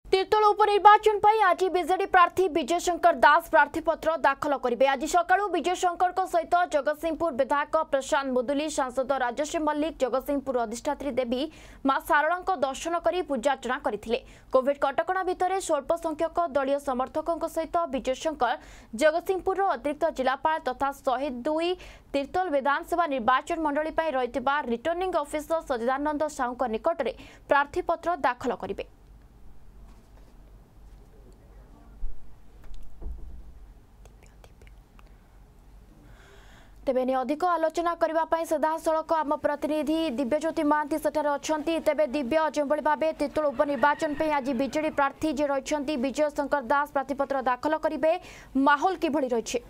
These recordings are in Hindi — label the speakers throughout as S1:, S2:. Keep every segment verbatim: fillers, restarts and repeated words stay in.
S1: तीर्तोल उपनिर्वाचन पर आज बीजेडी प्रार्थी विजय शंकर दास प्रार्थीपत्र दाखल करेंगे। आज सकाळू विजय शंकर सहित जगतसिंहपुर विधायक प्रशांत मुदुली, सांसद राजश्री मल्लिक, जगतसिंहपुर अधिष्ठात्री देवी मां शारदा दर्शन कर पूजार्चना करते। कोविड कटकणा भितर स्वल्प संख्यक दलीय समर्थकों सहित विजय शंकर जगतसिंहपुर अतिरिक्त जिलापाल तथा शहे दुई तीर्तोल विधानसभा निर्वाचन मंडली रही रिटर्निंग ऑफिसर सचिदानंद साहू निकट में प्रार्थीपत्र दाखल करेंगे। तेबे ने अधिक आलोचना करने सीधा सड़क आम प्रतिनिधि दिव्यज्योति महांती सेठार अछंती। तेबे दिव्य जो भाव तीर्तोल उपनिर्वाचन पे आज बीजेडी प्रार्थी जे रही विजय शंकर दास प्रार्थीपत्र दाखल करेंगे, माहौल किभली रही?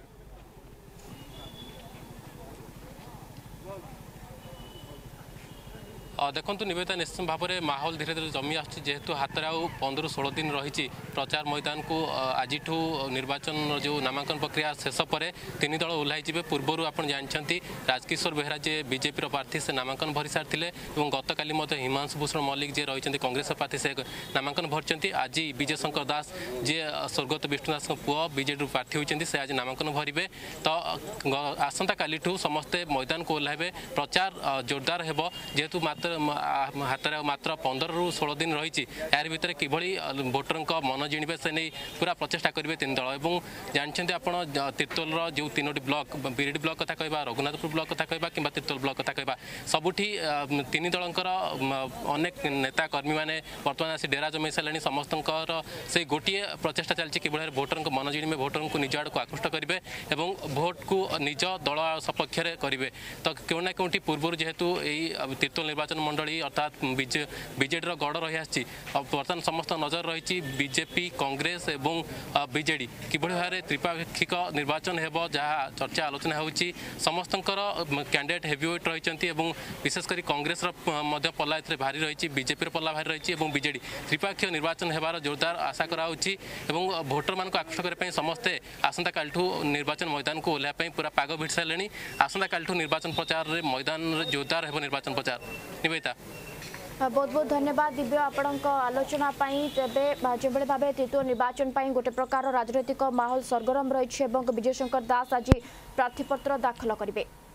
S2: देखु निवेदिता निश्चित भाव में माहौल धीरे धीरे जमी आसतु हाथ में आउ पंद्रह षोल दिन रही प्रचार मैदान को आज निर्वाचन जो नामांकन प्रक्रिया शेष पर तीन दल ओह्लैजे। पूर्वर आप जानते राजकिशोर बेहरा जे बीजेपी प्रार्थी से नामांकन भरी सारी गत काली हिमांशु भूषण मल्लिक जे रही कांग्रेस प्रार्थी से नामांकन भरी। आज विजय शंकर दास जे स्वर्गत विष्णु दास पुआ बीजेडी प्रार्थी होती से आज नामांकन भरवे। तो आसंता काली समस्ते मैदान को ओह्लैबे, प्रचार जोरदार हेबो। जेहेतु मात्र हाथ में मात्र पंद्रह रु षोल दिन रही यार भितर किभली भोटर मन जिणवे से नहीं पूरा प्रचेषा करेंगे तीन दल। और जानते आप तीर्तोल जो तीनो ब्लॉक बिरिडी ब्लॉक कथा कह, रघुनाथपुर ब्लॉक कथा कह कि तीर्तोल ब्लॉक कथा कह, सबुठी तीन दलकर अनेक नेता कर्मी मैंने बर्तमान आसी डेरा जमाई सारे। समस्त से गोटे प्रचेषा चलती कि भोटर मन जिणवे, भोटर को निज आड़ को आकृष्ट करेंगे और भोट को निज दल सपक्ष करेंगे। तो क्यों ना क्योंटी पूर्व जेहेतु यही तीर्तोल निर्वाचन मंडली अर्थात बीजेडी गढ़ रही आसी बर्तमान समस्त नजर रही बीजेपी कांग्रेस एवं बीजेडी किभली भाव में त्रिपाक्षिक निर्वाचन हेब जहाँ चर्चा आलोचना होची। समस्त कैंडिडेट हेवीवेट रही विशेषकर कांग्रेस पल्ला ए भारी रही, बीजेपी पल्ला भारी रही और बीजेडी त्रिपाक्षिक निर्वाचन होबार जोरदार आशा कराऊँगी। भोटर मान आकृष्ट करने समस्ते आसंता कालठू निर्वाचन मैदान को ओह्लैया पूरा पाग भिड़ सारे। आसंता कालठू निर्वाचन प्रचार मैदान जोरदार हेब निर्वाचन प्रचार। निवेदिता
S1: बहुत बहुत धन्यवाद दिव्य आपण आलोचना। तेरे जो भाव तीर्तोल निर्वाचन गोटे प्रकार राजनैतिक माहौल सरगरम रही। विजय शंकर दास आज प्रार्थीपत्र दाखल करेंगे।